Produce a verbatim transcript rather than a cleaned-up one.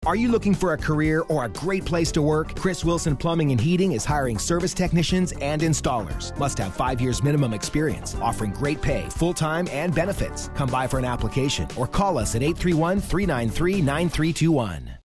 Are you looking for a career or a great place to work? Chris Wilson Plumbing and Heating is hiring service technicians and installers. Must have five years minimum experience, offering great pay, full-time, and benefits. Come by for an application or call us at eight three one, three nine three, nine three two one.